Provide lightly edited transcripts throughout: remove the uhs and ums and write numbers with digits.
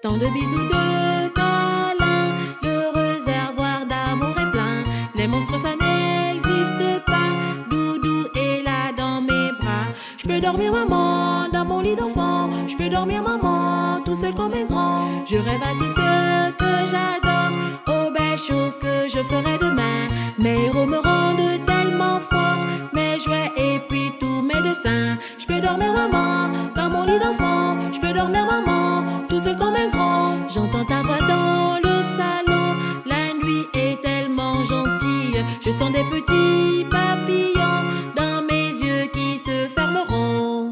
Tant de bisous, de câlins, le réservoir d'amour est plein. Les monstres ça n'existe pas, Doudou est là dans mes bras. Je peux dormir maman dans mon lit d'enfant, je peux dormir maman tout seul comme un grand. Je rêve à tout ce que j'adore, aux belles choses que je ferai demain. Mes héros me rendent tellement fort, mes jouets et puis tous mes dessins. Je peux dormir maman dans mon lit d'enfant, je peux dormir maman tout seul comme un grand. J'entends ta voix dans le salon, la nuit est tellement gentille. Je sens des petits papillons dans mes yeux qui se fermeront.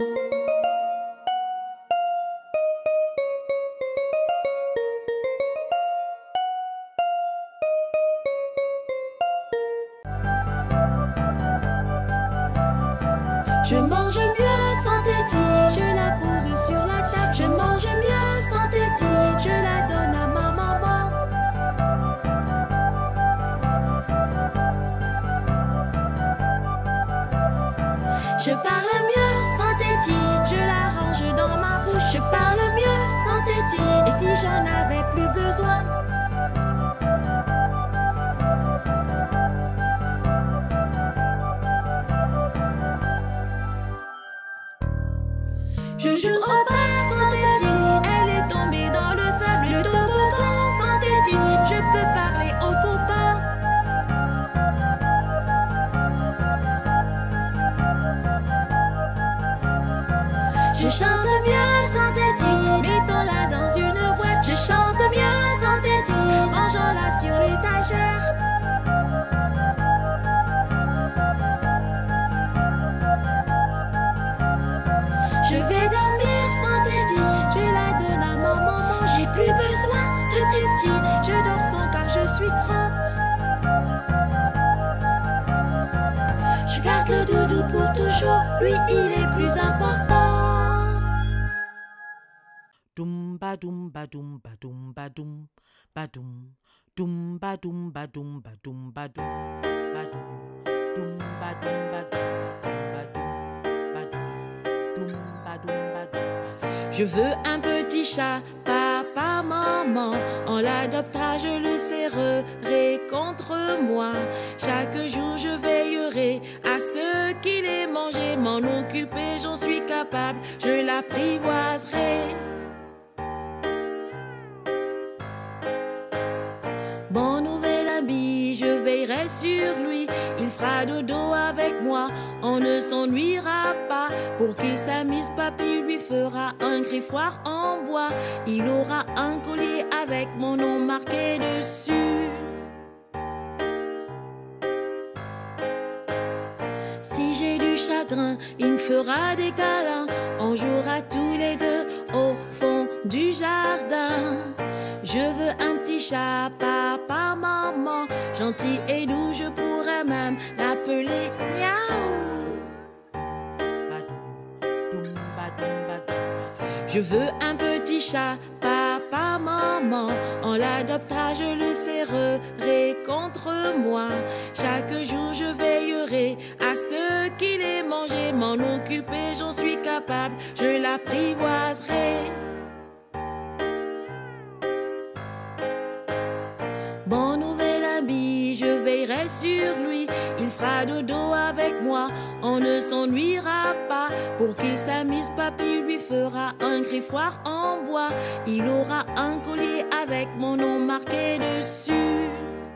Je mange mieux sans tétine, je la pose sur la table. Je mange mieux sans tétine, je la donne à ma maman. Je parle mieux sans tétine, je la range dans ma bouche. Je parle mieux sans tétine, et si j'en avais plus besoin. Je joue au bar sans tétine, elle est tombée dans le sable. Le toboggan sans tétine, je peux parler aux copains. Je chante mieux sans tétine, mettons-la dans une boîte. Je chante mieux sans tétine, rangeons-la sur l'étagère. Je vais dormir sans tétine, je la donne à ma maman. J'ai plus besoin de tétine, je dors sans car je suis grand. Je garde le doudou pour toujours, lui il est plus important. Doum ba doum ba doum ba doum ba doum ba doum doum ba doum ba doum ba doum ba doum ba doum doum ba doum ba doum ba doum ba doum. Je veux un petit chat, papa, maman. On l'adoptera, je le serrerai contre moi. Chaque jour je veillerai à ce qu'il ait mangé. M'en occuper, j'en suis capable, je l'apprivoiserai. Mon nouvel ami, je veillerai sur lui. Il fera dodo avec moi, on ne s'ennuiera pas. Pour qu'il s'amuse, papy lui fera un griffoir en bois. Il aura un collier avec mon nom marqué dessus. Si j'ai du chagrin, il me fera des câlins. On jouera tous les deux au fond du jardin. Je veux un petit chat, papa, maman, gentil et doux, je pourrais même l'appeler miaou. Je veux un petit chat, papa, maman, on l'adoptera, je le serrerai contre moi. Chaque jour je veillerai à ce qu'il ait mangé, m'en occuper, j'en suis capable, je l'apprivoiserai. Mon nouvel ami, je veillerai sur lui. Il fera dodo avec moi, on ne s'ennuiera pas. Pour qu'il s'amuse, papy lui fera un griffoir en bois. Il aura un collier avec mon nom marqué dessus.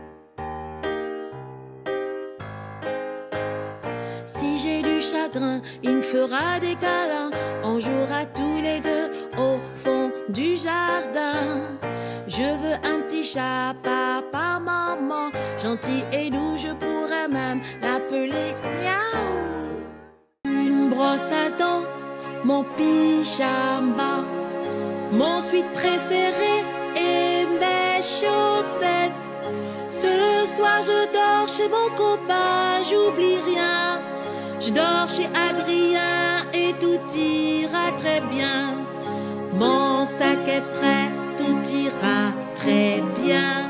Si j'ai du chagrin, il me fera des câlins. On jouera tous les deux au fond du jardin. Je veux un petit chat, papa, maman, gentil et doux, je pourrais même l'appeler miaou. Une brosse à dents, mon pyjama, mon sweat préféré et mes chaussettes. Ce soir je dors chez mon copain, j'oublie rien. Je dors chez Adrien et tout ira très bien. Mon sac est prêt, tout ira très bien.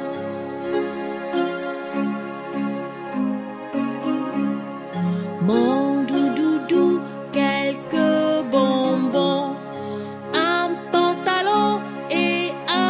Mon doudoudou, quelques bonbons, un pantalon et un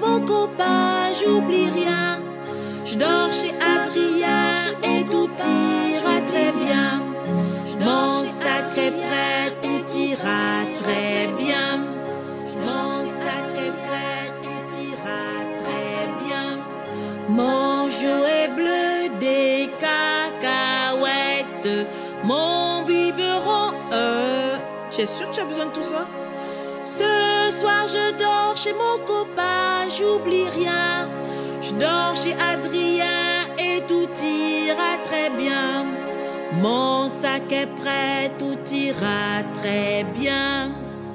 mon copain, j'oublie rien. Je dors chez Adrien et tout ira très bien. Mon sac est prêt, tout ira très bien. Mon sac est prêt, tout ira très bien. Mon jouet bleu, des cacahuètes, mon biberon. Tu es sûr que tu as besoin de tout ça? Ce soir je dors chez mon copain, j'oublie rien. Je dors chez Adrien et tout ira très bien. Mon sac est prêt, tout ira très bien.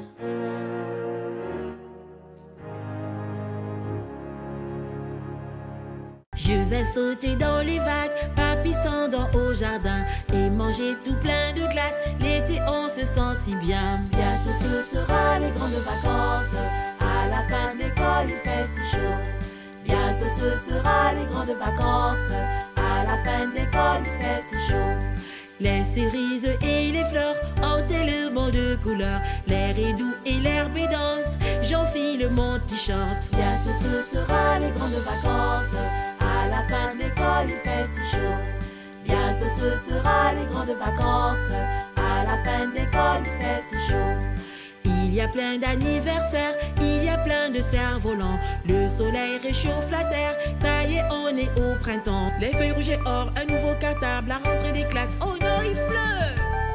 Je vais sauter dans les vagues, papy s'endort au jardin et manger tout plein de glace. L'été on se sent si bien. Bientôt ce sera les grandes vacances. À la fin de l'école il fait si chaud. Bientôt ce sera les grandes vacances. À la fin de l'école il fait si chaud. Les cerises et les fleurs ont tellement de couleurs. L'air est doux et l'herbe est dense. J'enfile mon t-shirt. Bientôt ce sera les grandes vacances. À la fin de l'école il fait si chaud. Bientôt ce sera les grandes vacances. À la fin de l'école il fait si chaud. Il y a plein d'anniversaires, il y a plein de cerfs-volants. Le soleil réchauffe la terre, ça y est, on est au printemps. Les feuilles rouges et or, un nouveau cartable, la rentrée des classes. Oh non, il pleut!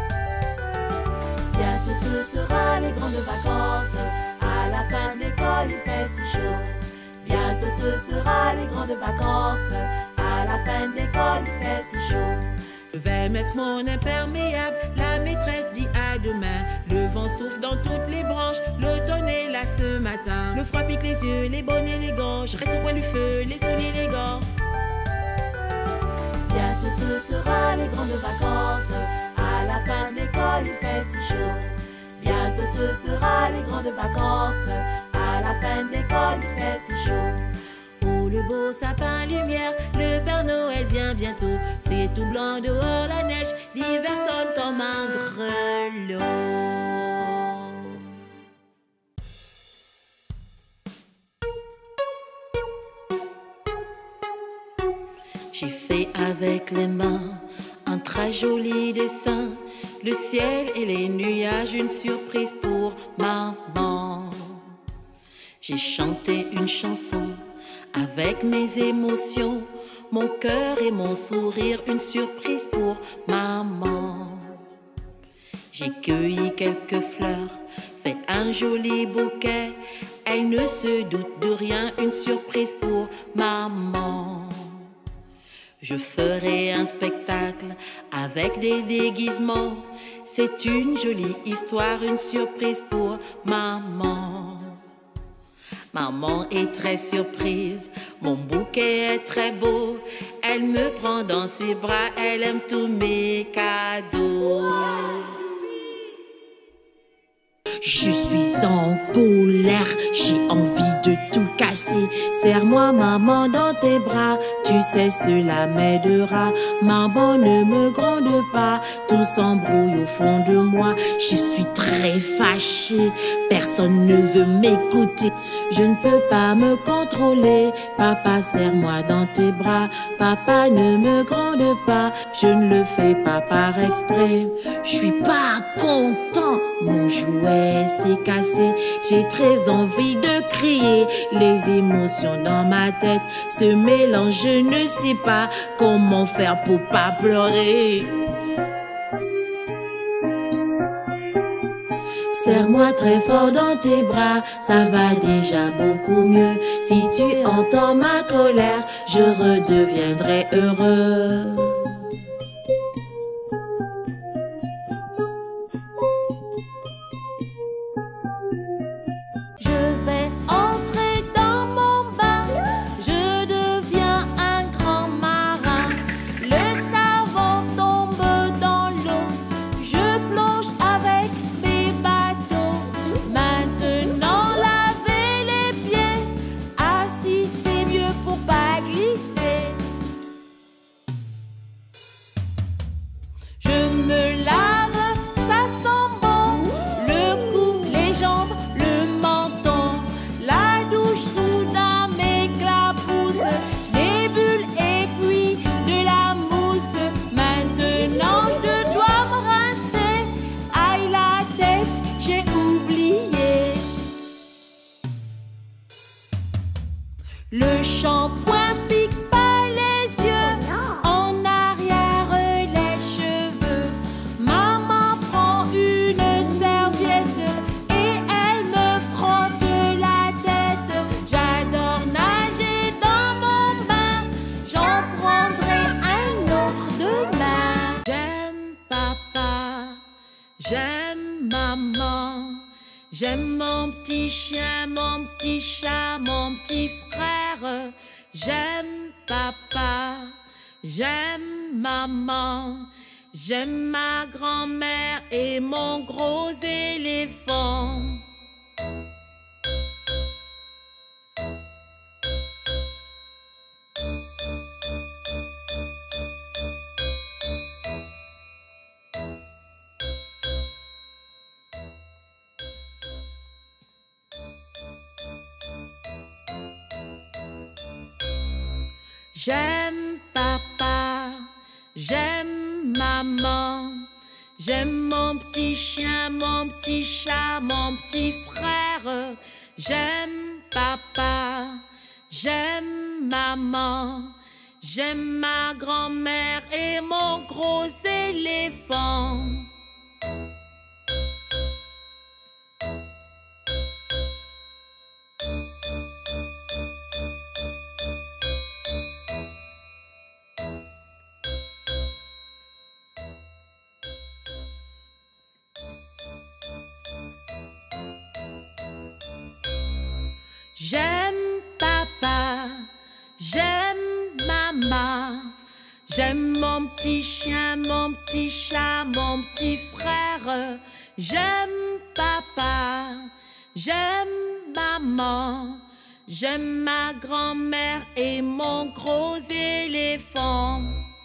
Bientôt ce sera les grandes vacances. À la fin de l'école, il fait si chaud. Bientôt ce sera les grandes vacances. À la fin de l'école, il fait si chaud. Je vais mettre mon imperméable, la maîtresse dit à demain. Le vent souffle dans toutes les branches, l'automne est là ce matin. Le froid pique les yeux, les bonnets, les gants. Je reste au coin du feu, les souliers, les gants. Bientôt ce sera les grandes vacances. À la fin de l'école il fait si chaud. Bientôt ce sera les grandes vacances. À la fin de l'école il fait si chaud. Oh le beau sapin lumière, le Père Noël vient bientôt. C'est tout blanc dehors la neige, l'hiver sonne comme un grelot. J'ai fait avec les mains un très joli dessin. Le ciel et les nuages, une surprise pour maman. J'ai chanté une chanson avec mes émotions, mon cœur et mon sourire, une surprise pour maman. J'ai cueilli quelques fleurs, fait un joli bouquet. Elle ne se doute de rien, une surprise pour maman. Je ferai un spectacle avec des déguisements. C'est une jolie histoire, une surprise pour maman. Maman est très surprise, mon bouquet est très beau. Elle me prend dans ses bras, elle aime tous mes cadeaux. Je suis en colère, j'ai envie de tout casser. Serre-moi maman dans tes bras, tu sais cela m'aidera. Maman ne me gronde pas, tout s'embrouille au fond de moi. Je suis très fâchée, personne ne veut m'écouter. Je ne peux pas me contrôler, papa serre-moi dans tes bras. Papa ne me gronde pas, je ne le fais pas par exprès. Je suis pas content, mon jouet s'est cassé. J'ai très envie de crier, les émotions dans ma tête se mélangent. Je ne sais pas comment faire pour pas pleurer. Serre-moi très fort dans tes bras, ça va déjà beaucoup mieux. Si tu entends ma colère, je redeviendrai heureux. Je vais entrer dans mon bain, je deviens un grand marin. Le savon tombe dans l'eau, je plonge avec mes bateaux. Maintenant laver les pieds, assis c'est mieux pour pas glisser. Le shampoing pique pas les yeux, en arrière les cheveux. Maman prend une serviette et elle me frotte la tête. J'adore nager dans mon bain, j'en prendrai un autre demain. J'aime papa, j'aime maman, j'aime mon petit chien, mon petit chat, mon petit frère. J'aime papa, j'aime maman, j'aime ma grand-mère et mon gros éléphant. J'aime papa, j'aime maman, j'aime mon petit chien, mon petit chat, mon petit frère. J'aime papa, j'aime maman, j'aime ma grand-mère et mon gros éléphant. J'aime papa, j'aime maman, j'aime mon petit chien, mon petit chat, mon petit frère. J'aime papa, j'aime maman, j'aime ma grand-mère et mon gros éléphant.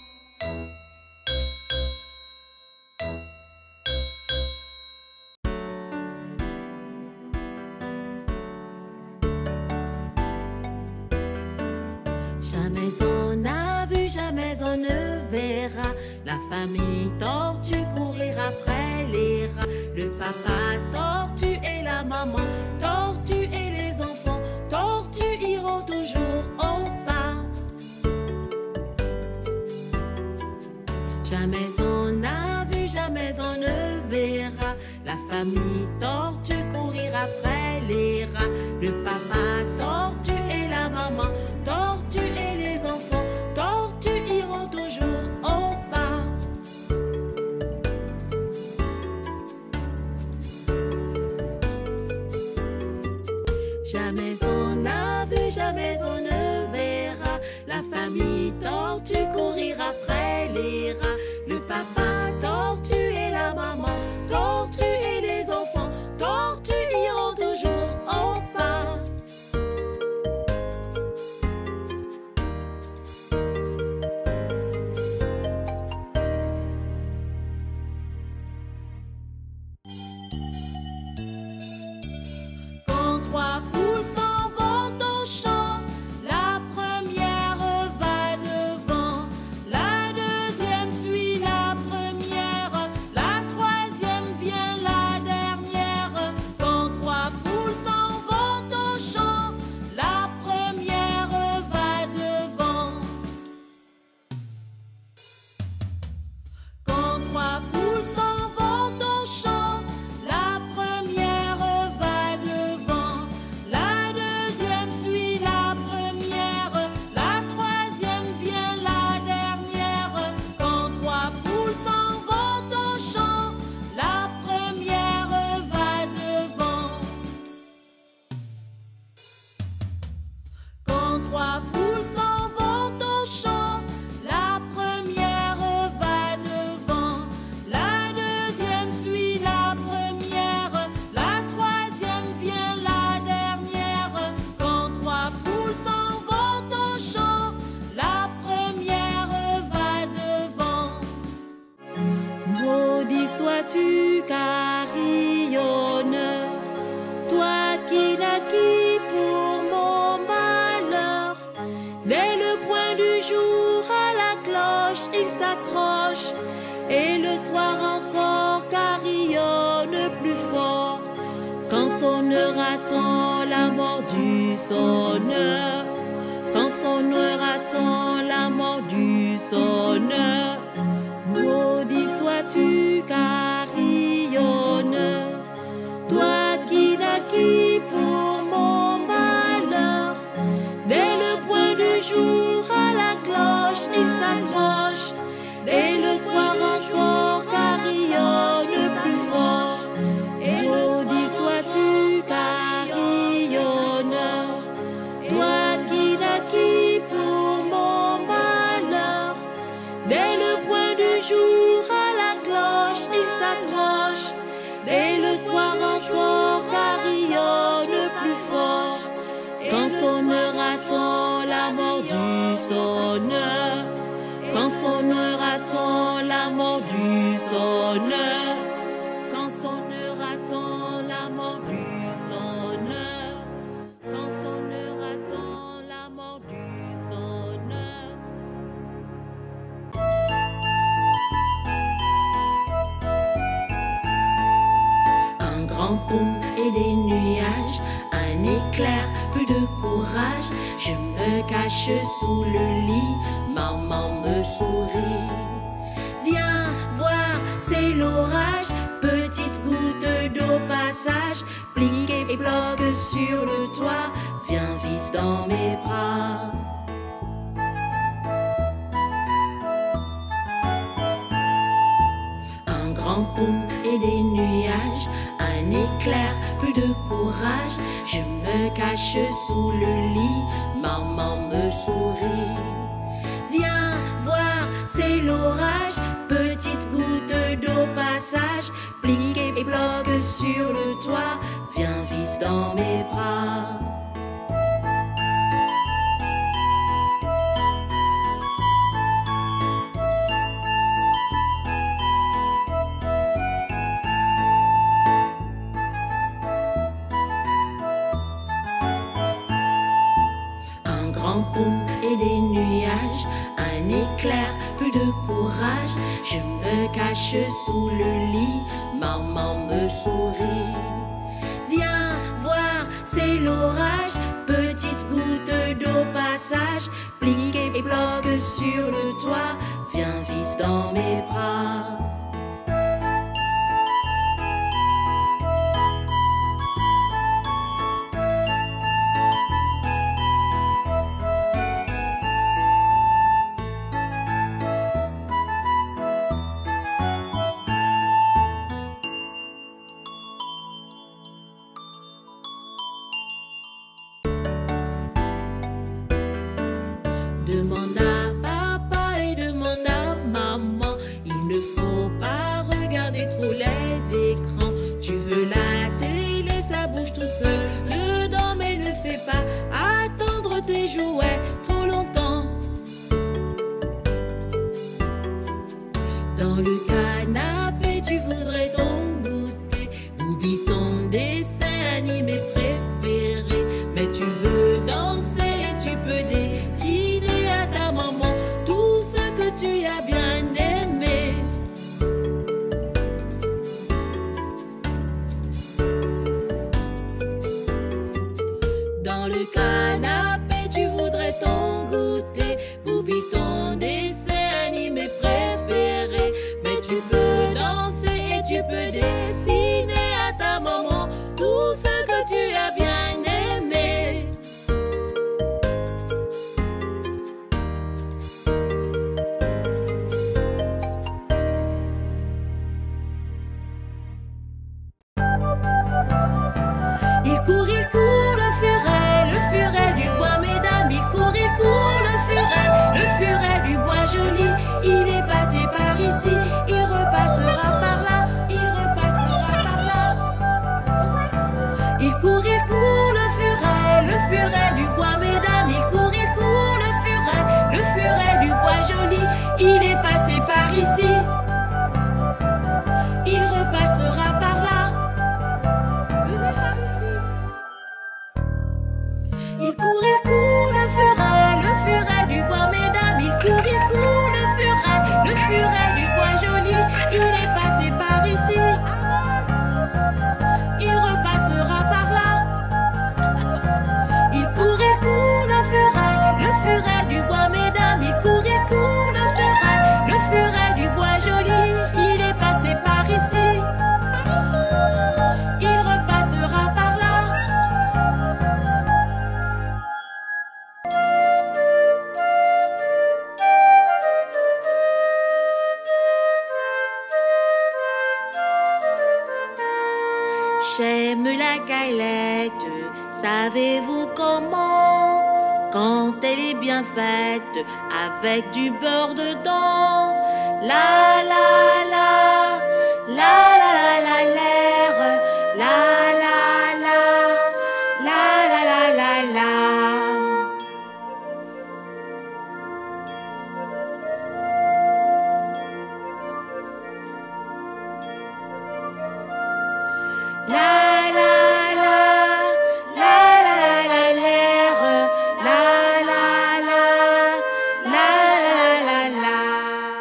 Jamais on a vu, jamais on ne verra la famille tortue courir après les rats. Le papa tortue et la maman tortue et les enfants tortues iront toujours au pas. Jamais on a vu, jamais on ne verra la famille tortue courir après les rats. Le papa tortue et la maman tortue et les enfants tortues iront toujours au pas. Jamais on a vu, jamais on ne verra la famille tortue courir après les rats. Le papa tortue et la maman tortue et les enfants tortues iront toujours au pas. Quand trois poules s'en vont au champ, la première va devant, la deuxième suit la première, la troisième vient la dernière. Quand trois poules s'en vont au champ, la première va devant. Quand trois poules s'en vont au champ, la première va devant, la deuxième suit la première, la troisième vient la dernière. Quand trois poules s'en vont au champ, la première va devant. Quand trois poules s'en vont au champ, la première va devant, la deuxième suit la première, la troisième vient la dernière. Quand trois poules s'en vont au champ, la première va devant. Maudit sois-tu, carillonneur, toi qui naquis pour mon malheur. Dès le point du jour à la cloche, il s'accroche, et le soir encore carillonne plus fort. Quand sonnera-t-on la mort du sonneur? jour à la cloche, il s'accroche. Et le soir encore, carillonne plus fort. Élodie, sois-tu carillonneur, toi qui naquis pour mon malheur. Dès le point du jour à la cloche, il s'accroche. Et le soir encore, carillonne plus fort. Quand sonnera-t-on la mort du sonneur? Quand sonnera-t-on la mort du sonneur? Quand sonnera-t-on la mort du sonneur? Quand sonnera-t-on la mort du sonneur? Un grand boum et des nuages, un éclair, plus de courage. Je me cache sous le lit, maman me sourit. Viens voir, c'est l'orage, petite goutte d'eau passage, plique et bloque sur le toit. Viens vite dans mes bras. Un grand boum et des nuages, un éclair, plus de courage. Je me cache sous le lit, maman me sourit. Viens voir, c'est l'orage, petite goutte d'eau passage, plique et bloque sur le toit. Viens vite dans mes bras. Un grand boum et des nuages, un éclair, plus de courage. Je me cache sous le lit, maman me sourit. Viens voir, c'est l'orage, petite goutte d'eau passage, plique et bloque sur le toit. Viens vite dans mes bras. Demande à papa et demande à maman. Il ne faut pas regarder trop les écrans. Tu veux la télé, ça bouge tout seul dedans, mais ne fais pas attendre tes jouets trop longtemps. Dans le canapé, tu voudrais ton goûter, oublie ton dessin animé préféré, mais tu veux danser et tu peux dessiner à ta maman tout ce que tu as bien aimé. Dans le canapé, tu voudrais ton goûter, oublie ton dessin animé préféré, mais tu peux danser et tu peux J'aime la galette, savez-vous comment? Quand elle est bien faite, avec du beurre dedans. La la la, la la la la l'air, la la la, la la la la la. La la la, la la la la l'air, la la la, la la la la la.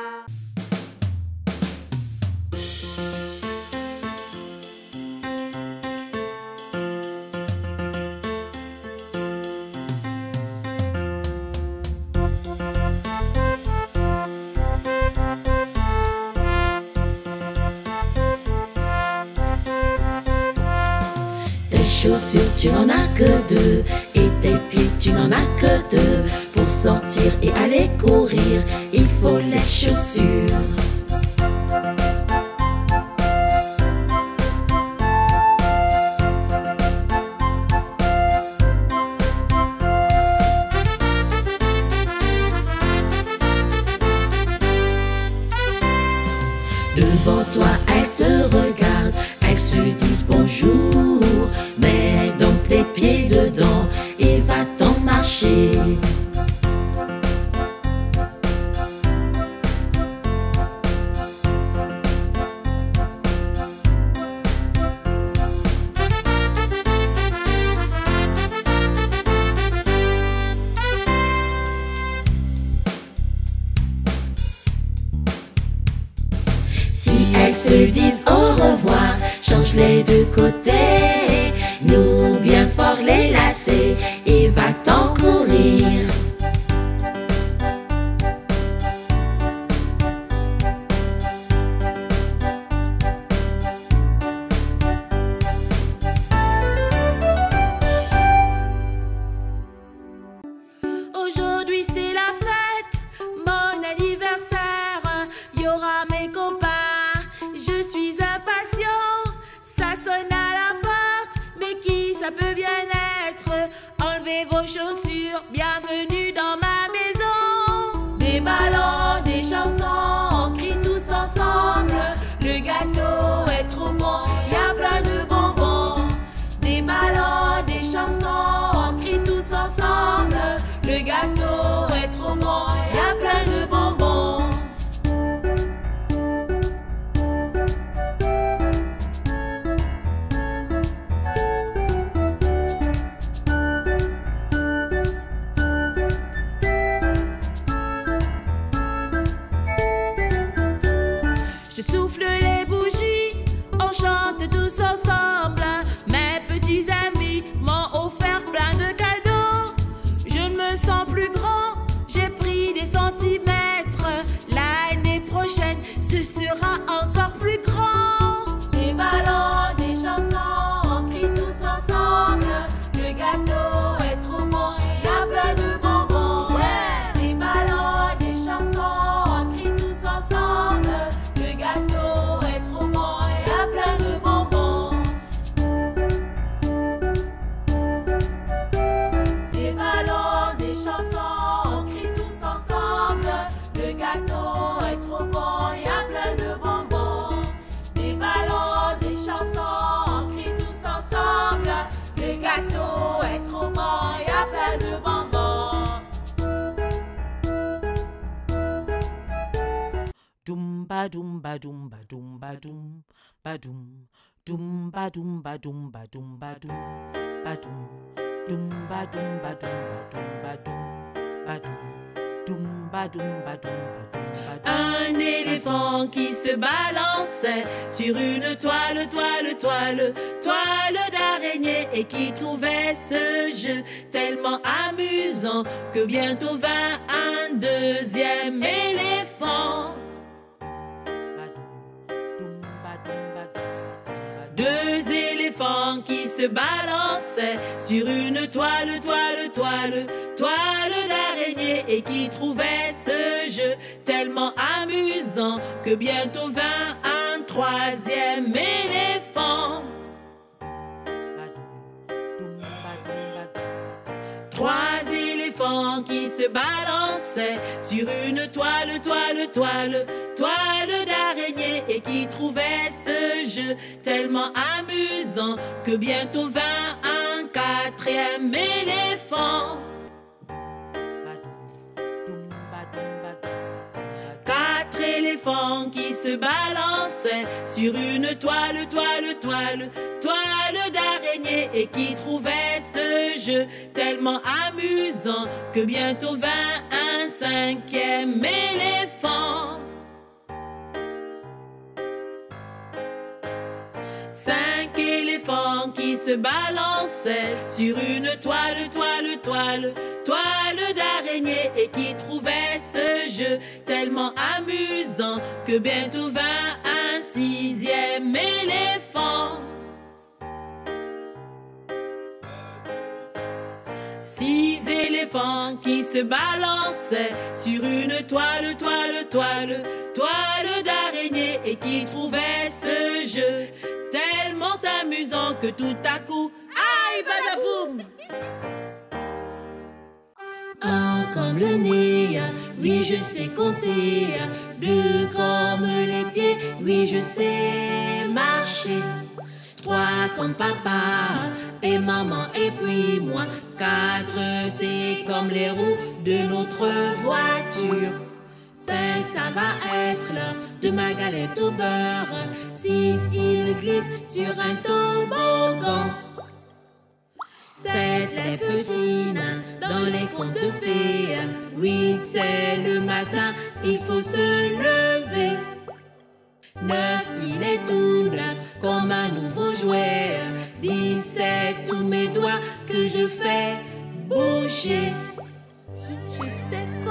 Tes chaussures, tu n'en as que deux, et tes pieds, tu n'en as que deux. Pour sortir et aller courir, il faut les chaussures. Devant toi, elles se regardent, elles se disent bonjour. Mets donc les pieds dedans et va-t'en marcher. Si elles se disent au revoir, change-les de côté. Noue bien fort les lacets et va-t'en courir. Aujourd'hui c'est la fête, mon anniversaire, y aura mes copains, je suis impatient, ça sonne à la porte, mais qui ça peut bien être? Enlevez vos chaussures, bienvenue dans ma maison. Des ballons, des chansons, on crie tous ensemble, le gâteau est trop bon, y a plein de bonbons. Des ballons, des chansons, on crie tous ensemble, le gâteau est trop bon, y a plein de bonbons. Je souffle les bougies, on chante tous ensemble. Mes petits amis m'ont offert plein de cadeaux. Je ne me sens plus grand, j'ai pris des centimètres. L'année prochaine, ce sera encore plus grand. Des ballons, des chansons, on crie tous ensemble. Le gâteau est trop bon, il y a plein de bonbons. Ouais. Des ballons, des chansons, on crie tous ensemble. Le gâteau est trop bon, il y a plein de bonbons. Des ballons, des chansons, on crie tous ensemble. Le gâteau est trop bon, il y a plein de bonbons. Des ballons, des chansons, on crie tous ensemble. Le gâteau est trop bon, il y a plein de bonbons. Dum ba dum ba dum ba dum ba dum ba dum dum ba dum ba dum ba dum ba dum ba dum dum ba dum ba dum ba dum ba dum dum ba dum ba dum ba dum ba dum. Un éléphant qui se balançait sur une toile, toile d'araignée et qui trouvait ce jeu tellement amusant que bientôt vint un deuxième éléphant. Deux éléphants qui se balançaient sur une toile, toile d'araignée et qui trouvaient ce jeu tellement amusant que bientôt vint un troisième éléphant. se balançait sur une toile, toile, toile, toile d'araignée et qui trouvait ce jeu tellement amusant que bientôt vint un quatrième éléphant. Quatre éléphants qui se balançaient sur une toile, toile, toile, toile d'araignée et qui trouvaient ce jeu tellement amusant que bientôt vint un cinquième éléphant. Cinq éléphants qui se balançaient sur une toile, toile, toile, toile d'araignée et qui trouvaient ce jeu tellement amusant que bientôt vint un sixième éléphant. Six éléphants qui se balançaient sur une toile, toile, toile, toile d'araignée et qui trouvaient ce jeu tellement amusant que tout à coup, aïe, badaboum! Un comme le nez, oui je sais compter. Deux comme les pieds, oui je sais marcher. Trois comme papa et maman et puis moi. Quatre c'est comme les roues de notre voiture. 5 ça va être l'heure de ma galette au beurre. 6 il glisse sur un toboggan. 7 les petits nains dans les contes de fées. 8 c'est le matin, il faut se lever. 9 il est tout neuf comme un nouveau jouet. 10 c'est tous mes doigts que je fais bouger. Je sais